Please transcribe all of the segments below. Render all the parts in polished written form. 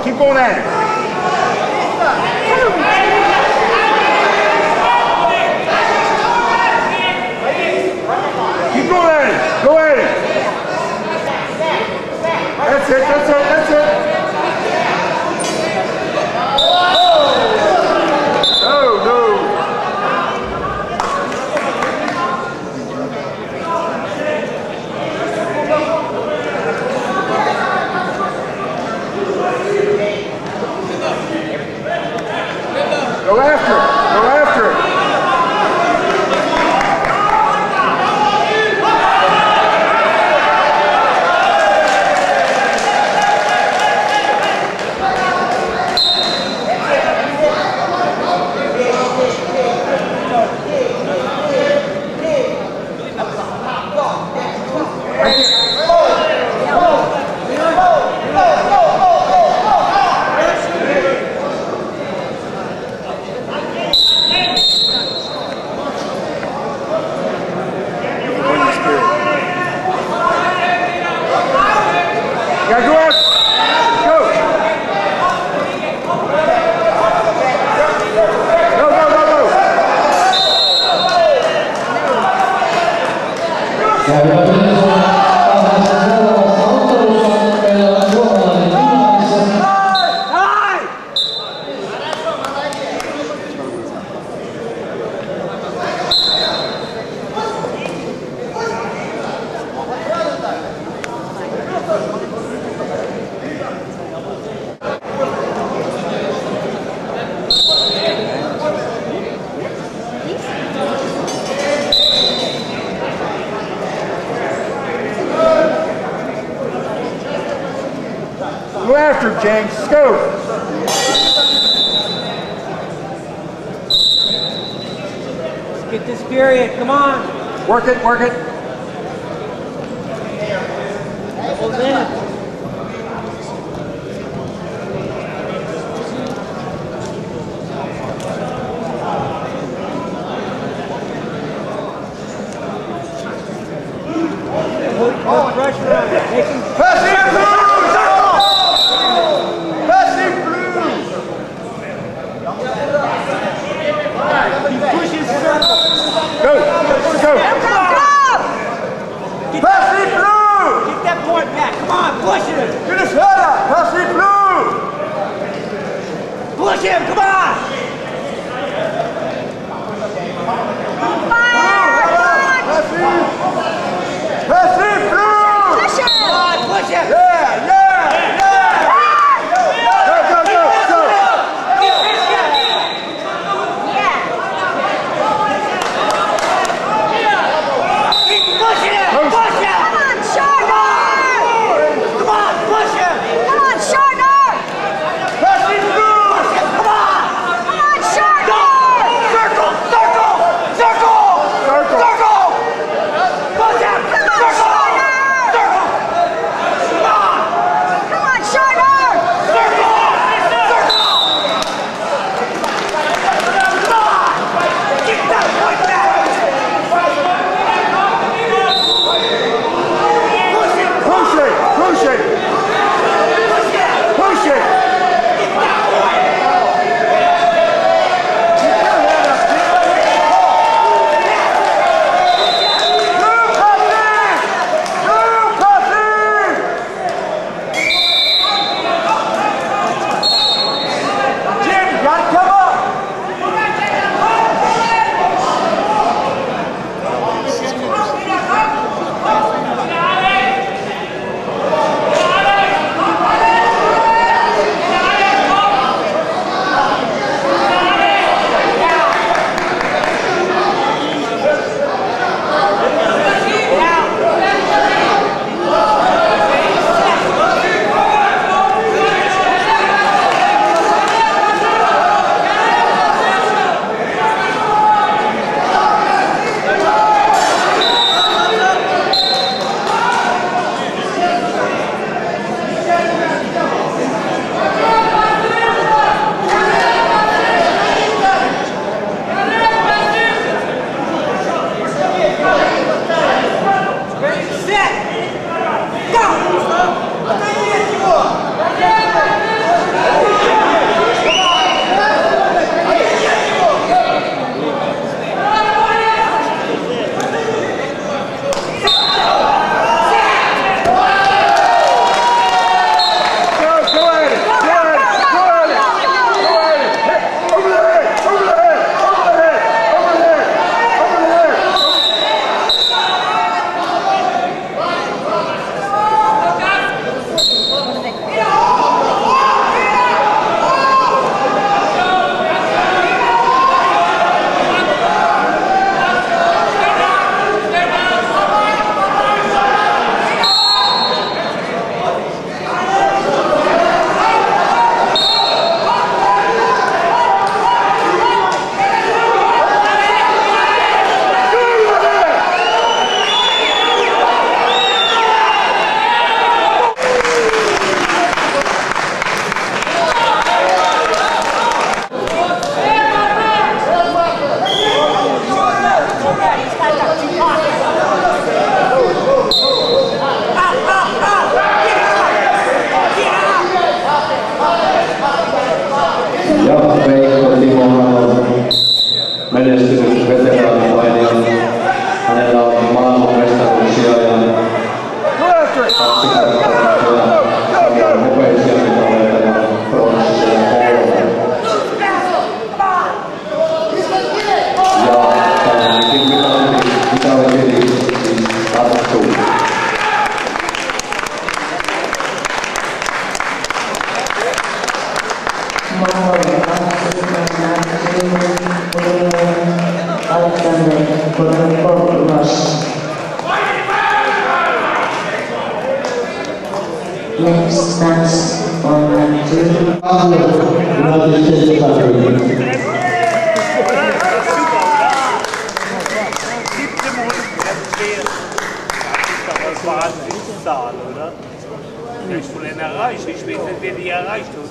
Keep going at it. Keep going at it. Go at it. That's it. That's it. That's it. Oh, no. Go after it. Go after it. Go after it, James. Let's go. Let's get this period. Come on. Work it, work it. Doubles in. Put pressure on it. Make him Pass it, Blue! Pass it, Blue! He pushes circle. Go, go! Pass it, Blue! Get that point back. Come on, push him. Get his head up! Pass it, Blue! Push him. Come on. Pass it, Blue! Come on, push him. Yeah, yeah, yeah! Go, go, go, go! veteraanipainija. Hänellä on maailmanmestaruuksia ja 2 kertaa nopeisia mitaleita ja pronssisia 3. Ja tällainenkin mitali siis tarttuu. Next dance on United States country. Ich weiß nicht, wer die erreicht hat.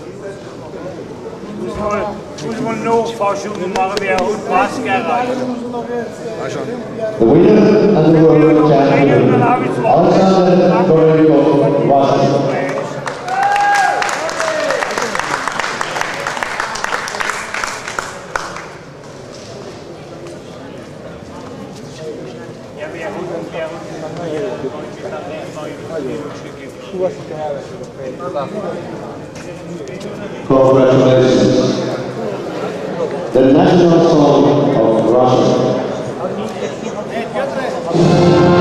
Muss man Nachforschungen machen, wer hat was erreicht. The winner and the world champion, Alexander Korenkov, Russia. Congratulations. The national song of Russia.